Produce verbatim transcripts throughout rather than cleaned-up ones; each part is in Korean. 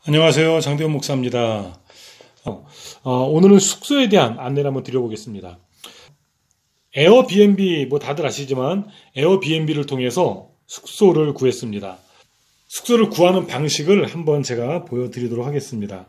안녕하세요. 장대훈 목사입니다. 어, 어, 오늘은 숙소에 대한 안내를 한번 드려보겠습니다. 에어비앤비, 뭐 다들 아시지만 에어비앤비를 통해서 숙소를 구했습니다. 숙소를 구하는 방식을 한번 제가 보여드리도록 하겠습니다.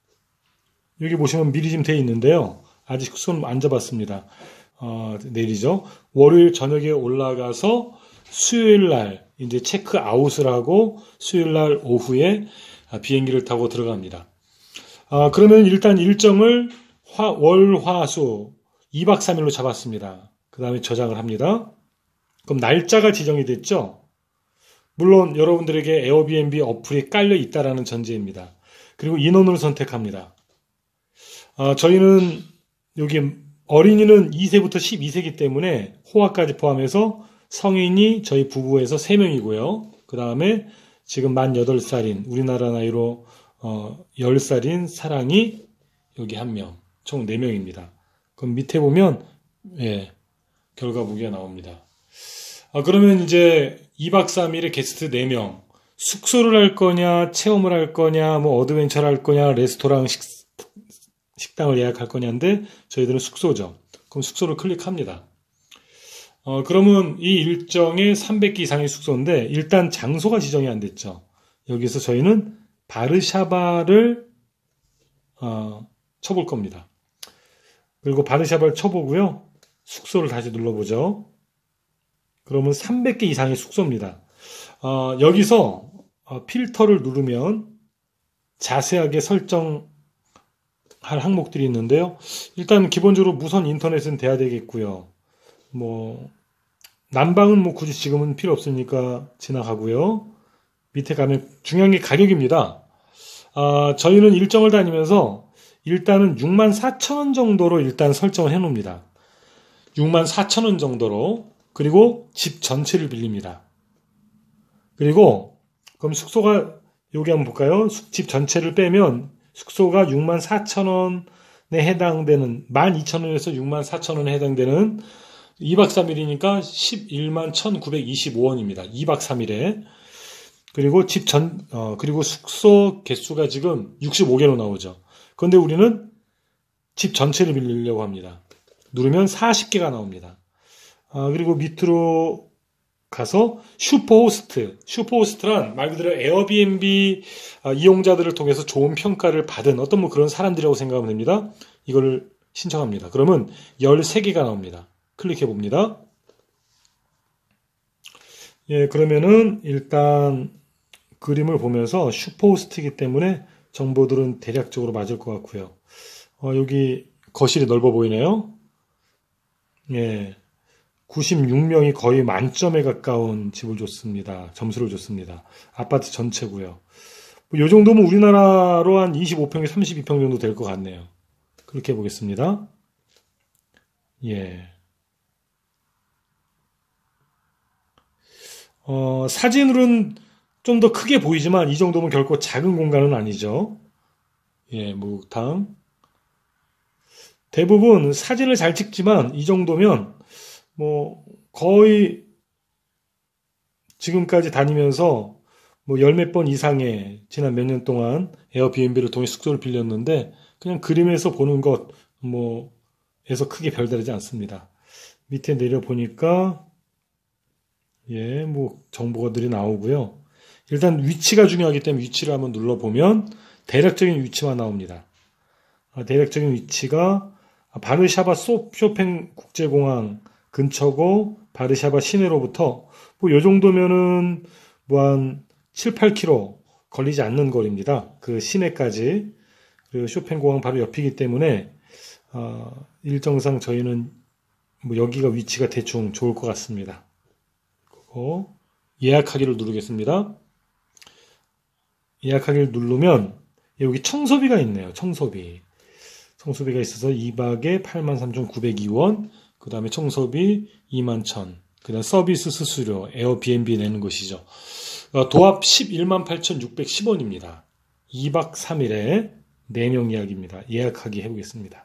여기 보시면 미리 좀 되어 있는데요. 아직 숙소는 안 잡았습니다. 어, 내일이죠. 월요일 저녁에 올라가서 수요일 날 이제 체크아웃을 하고 수요일 날 오후에 비행기를 타고 들어갑니다. 아, 그러면 일단 일정을 화, 월, 화, 수 이 박 삼 일로 잡았습니다. 그 다음에 저장을 합니다. 그럼 날짜가 지정이 됐죠? 물론 여러분들에게 에어비앤비 어플이 깔려 있다라는 전제입니다. 그리고 인원을 선택합니다. 아, 저희는 여기 어린이는 이 세부터 십이 세이기 때문에 호화까지 포함해서 성인이 저희 부부에서 세 명이고요. 그 다음에 지금 만 여덟 살인 우리나라 나이로 어, 열 살인 사랑이 여기 한 명, 총 네 명입니다. 그럼 밑에 보면 예, 결과 보기가 나옵니다. 아, 그러면 이제 이 박 삼 일에 게스트 네 명, 숙소를 할 거냐, 체험을 할 거냐, 뭐 어드벤처를 할 거냐, 레스토랑 식, 식당을 예약할 거냐인데 저희들은 숙소죠. 그럼 숙소를 클릭합니다. 어, 그러면 이 일정에 삼백 개 이상의 숙소인데 일단 장소가 지정이 안 됐죠. 여기서 저희는 바르샤바를 어, 쳐볼 겁니다. 그리고 바르샤바를 쳐보고요. 숙소를 다시 눌러보죠. 그러면 삼백 개 이상의 숙소입니다. 어, 여기서 어, 필터를 누르면 자세하게 설정할 항목들이 있는데요. 일단 기본적으로 무선 인터넷은 돼야 되겠고요. 뭐 난방은 뭐 굳이 지금은 필요 없으니까 지나가고요. 밑에 가면 중요한 게 가격입니다. 아, 저희는 일정을 다니면서 일단은 육만 사천 원 정도로 일단 설정을 해놓습니다. 육만 사천 원 정도로. 그리고 집 전체를 빌립니다. 그리고 그럼 숙소가 여기 한번 볼까요? 집 전체를 빼면 숙소가 육만 사천 원에 해당되는 만 이천 원에서 육만 사천 원에 해당되는 이 박 삼 일이니까 십일만 천구백이십오 원입니다. 이 박 삼 일에. 그리고 집 전, 어, 그리고 숙소 개수가 지금 육십오 개로 나오죠. 그런데 우리는 집 전체를 빌리려고 합니다. 누르면 사십 개가 나옵니다. 아, 그리고 밑으로 가서 슈퍼호스트. 슈퍼호스트란 말 그대로 에어비앤비 이용자들을 통해서 좋은 평가를 받은 어떤 뭐 그런 사람들이라고 생각하면 됩니다. 이거를 신청합니다. 그러면 열세 개가 나옵니다. 클릭해 봅니다. 예, 그러면은 일단 그림을 보면서 슈퍼호스트이기 때문에 정보들은 대략적으로 맞을 것 같고요. 어, 여기 거실이 넓어 보이네요. 예, 구십육 명이 거의 만점에 가까운 집을 줬습니다. 점수를 줬습니다. 아파트 전체고요. 이 정도면 우리나라로 한 이십오 평에 삼십이 평 정도 될 것 같네요. 그렇게 해보겠습니다. 예. 어, 사진으로는 좀 더 크게 보이지만 이 정도면 결코 작은 공간은 아니죠. 예, 목욕탕. 대부분 사진을 잘 찍지만 이 정도면 뭐 거의 지금까지 다니면서 뭐 열 몇 번 이상의 지난 몇 년 동안 에어비앤비를 통해 숙소를 빌렸는데 그냥 그림에서 보는 것 뭐에서 크게 별다르지 않습니다. 밑에 내려 보니까 예, 뭐 정보가들이 나오고요. 일단 위치가 중요하기 때문에 위치를 한번 눌러보면 대략적인 위치만 나옵니다. 아, 대략적인 위치가 바르샤바 쇼팽 국제공항 근처고 바르샤바 시내로부터 뭐 요 정도면은 뭐 한 칠, 팔 킬로미터 걸리지 않는 거리입니다. 그 시내까지. 그리고 쇼팽공항 바로 옆이기 때문에 어, 일정상 저희는 뭐 여기가 위치가 대충 좋을 것 같습니다. 그리고 예약하기를 누르겠습니다. 예약하기를 누르면 여기 청소비가 있네요. 청소비. 청소비가 있어서 이 박에 팔만 삼천구백이 원, 그 다음에 청소비 이만 천, 그 다음 서비스 수수료, 에어비앤비 내는 것이죠. 도합 십일만 팔천육백십 원입니다. 이 박 삼 일에 네 명 예약입니다. 예약하기 해보겠습니다.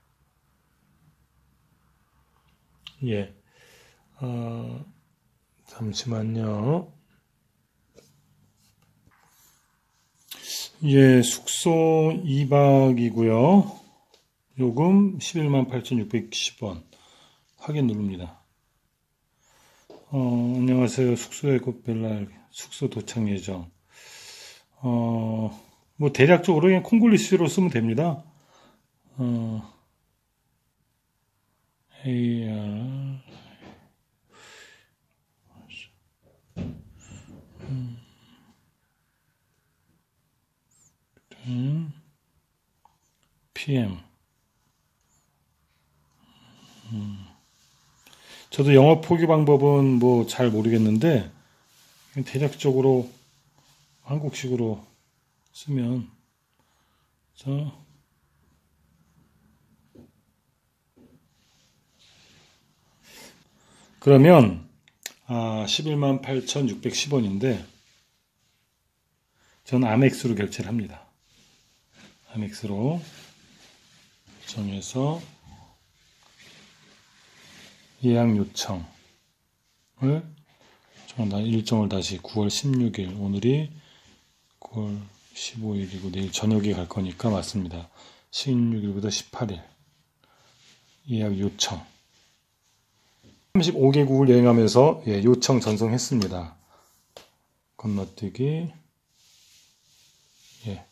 예. 어, 잠시만요. 예, 숙소 이 박이고요. 요금 십일만 팔천육백십 원. 확인 누릅니다. 어, 안녕하세요. 숙소 에코벨라 숙소 도착 예정. 어, 뭐 대략적으로 그냥 콩글리시로 쓰면 됩니다. 어, 에이알 음, 피엠. 음. 저도 영어 표기 방법은 뭐 잘 모르겠는데 대략적으로 한국식으로 쓰면 자, 그러면 아, 십일만 팔천육백십 원인데 저는 아멕스로 결제를 합니다. 아멕스로 정해서 예약 요청을 일정을 다시 구월 십육일, 오늘이 구월 십오일이고 내일 저녁에 갈 거니까 맞습니다. 십육일부터 십팔일 예약 요청. 삼십오 개국을 여행하면서 예, 요청 전송했습니다. 건너뛰기. 예.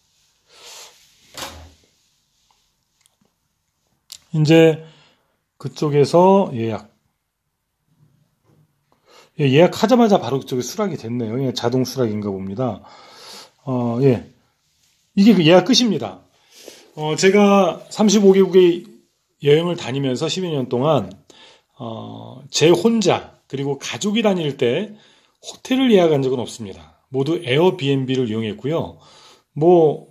이제 그쪽에서 예약. 예, 예약하자마자 바로 그쪽에 수락이 됐네요. 예, 자동 수락인가 봅니다. 어, 예. 이게 그 예약 끝입니다. 어, 제가 삼십오 개국의 여행을 다니면서 십여 년 동안 어, 제 혼자 그리고 가족이 다닐 때 호텔을 예약한 적은 없습니다. 모두 에어비앤비를 이용했고요. 뭐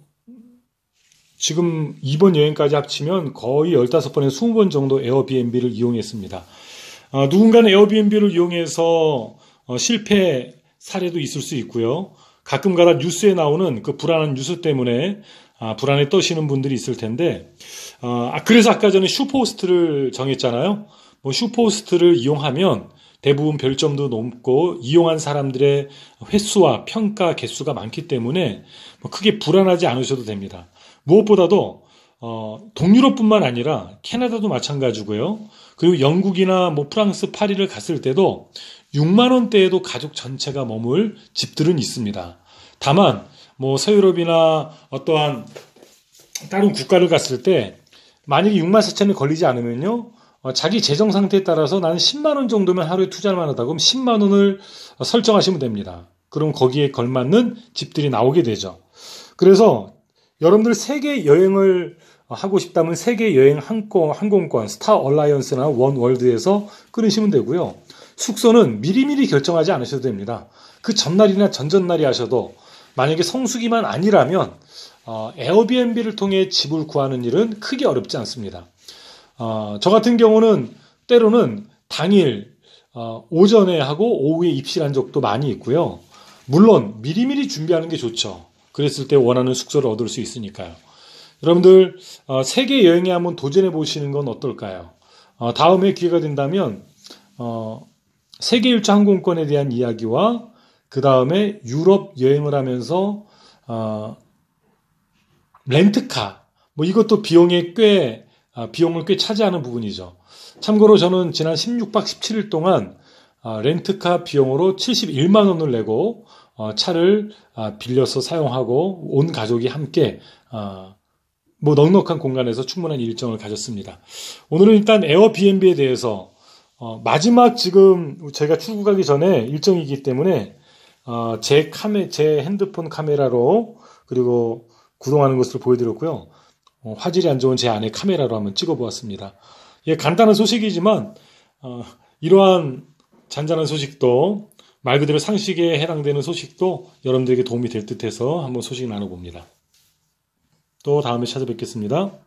지금 이번 여행까지 합치면 거의 열다섯 번에서 스무 번 정도 에어비앤비를 이용했습니다. 어, 누군가는 에어비앤비를 이용해서 어, 실패 사례도 있을 수 있고요. 가끔가다 뉴스에 나오는 그 불안한 뉴스 때문에 아, 불안에 떠시는 분들이 있을 텐데 어, 아, 그래서 아까 전에 슈퍼호스트를 정했잖아요. 뭐 슈퍼호스트를 이용하면 대부분 별점도 높고 이용한 사람들의 횟수와 평가 개수가 많기 때문에 뭐 크게 불안하지 않으셔도 됩니다. 무엇보다도 어, 동유럽뿐만 아니라 캐나다도 마찬가지고요. 그리고 영국이나 뭐 프랑스 파리를 갔을 때도 육만 원대에도 가족 전체가 머물 집들은 있습니다. 다만 뭐 서유럽이나 어떠한 다른 국가를 갔을 때 만약에 육만 사천 원이 걸리지 않으면요. 어, 자기 재정 상태에 따라서 나는 십만 원 정도면 하루에 투자를 만하다 그럼 십만 원을 설정하시면 됩니다. 그럼 거기에 걸맞는 집들이 나오게 되죠. 그래서 여러분들 세계 여행을 하고 싶다면 세계 여행 항공, 항공권 스타 얼라이언스나 원 월드에서 끊으시면 되고요. 숙소는 미리미리 결정하지 않으셔도 됩니다. 그 전날이나 전전날이 하셔도 만약에 성수기만 아니라면 어, 에어비앤비를 통해 집을 구하는 일은 크게 어렵지 않습니다. 어, 저 같은 경우는 때로는 당일 어, 오전에 하고 오후에 입실한 적도 많이 있고요. 물론 미리미리 준비하는 게 좋죠. 그랬을 때 원하는 숙소를 얻을 수 있으니까요. 여러분들 어, 세계 여행에 한번 도전해 보시는 건 어떨까요? 어, 다음에 기회가 된다면 어, 세계 일주 항공권에 대한 이야기와 그 다음에 유럽 여행을 하면서 어, 렌트카 뭐 이것도 비용에 꽤 아, 비용을 꽤 차지하는 부분이죠. 참고로 저는 지난 십육 박 십칠 일 동안 아, 렌트카 비용으로 칠십일만 원을 내고 어, 차를 아, 빌려서 사용하고 온 가족이 함께 아, 뭐 넉넉한 공간에서 충분한 일정을 가졌습니다. 오늘은 일단 에어비앤비에 대해서 어, 마지막 지금 제가 출국하기 전에 일정이기 때문에 어, 제 카메 제 핸드폰 카메라로 그리고 구동하는 것을 보여드렸고요. 어, 화질이 안 좋은 제 아내 카메라로 한번 찍어보았습니다. 예, 간단한 소식이지만 어, 이러한 잔잔한 소식도 말 그대로 상식에 해당되는 소식도 여러분들에게 도움이 될 듯해서 한번 소식 나눠봅니다. 또 다음에 찾아뵙겠습니다.